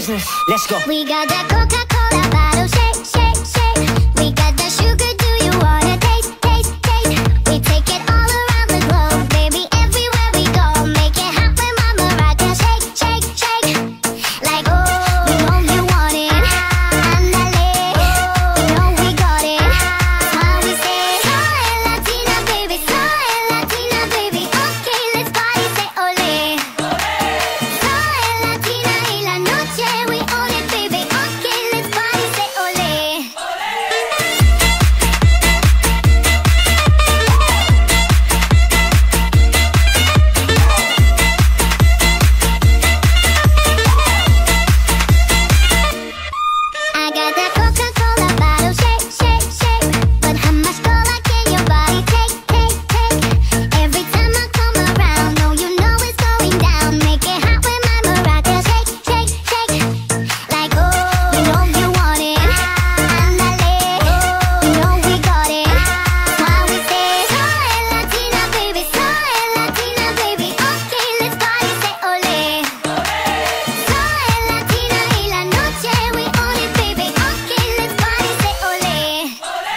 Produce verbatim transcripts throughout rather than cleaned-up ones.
business. Let's go. We got that Coca-Cola bottle, shake, shake, shake. We got that sugar, do you wanna taste, taste, taste? We take it all around the globe, baby, everywhere we go. Make it hot when Mama rock and shake, shake, shake. Like, oh, you know you want it. Andale, you know we got it. That's why we say, soy Latina, baby, soy Latina, baby. Okay, let's party, say ole. Soy Latina y la noche, we own it, baby. Okay, let's party, say ole. I got that Coca-Cola bottle, shake, shake, shake. But how much cola can your body take, take, take? Every time I come around, no, you know it's going down. Make it hot when my maraca shake, shake, shake. Like, oh, you know you want it. Andale, you know we got it. That's why we say, soy Latina, baby, soy Latina, baby. Okay, let's party, say ole. Soy Latina y la noche, we own it, baby. Okay, let's party, say ole.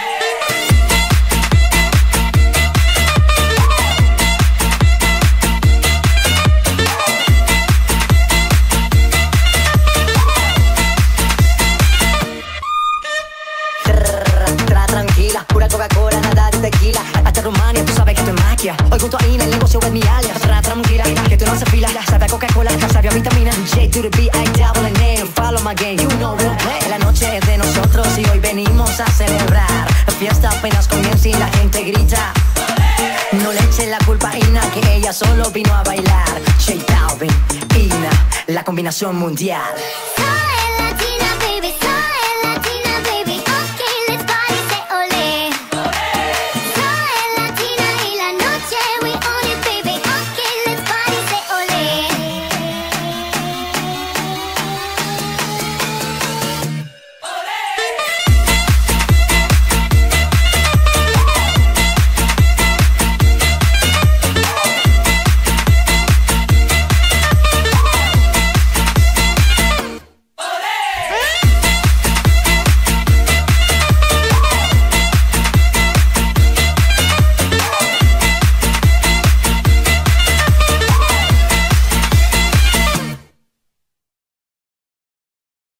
Tra tranquila, pura Coca-Cola, nada de tequila. Hasta Rumania, tú sabes que esto es magia. Hoy junto a Ina, el negocio es mi alias. Tra tranquila, que tú no haces fila. Sabe a Coca-Cola, sabe a vitamina. J to the B, I double N A. Follow my game, you know we'll play. La noche es de nosotros y hoy venimos a celebrar. La fiesta apenas comienza y la gente grita. No le eche la culpa a Ina, que ella solo vino a bailar. J Balvin, Ina, la combinación mundial. Soy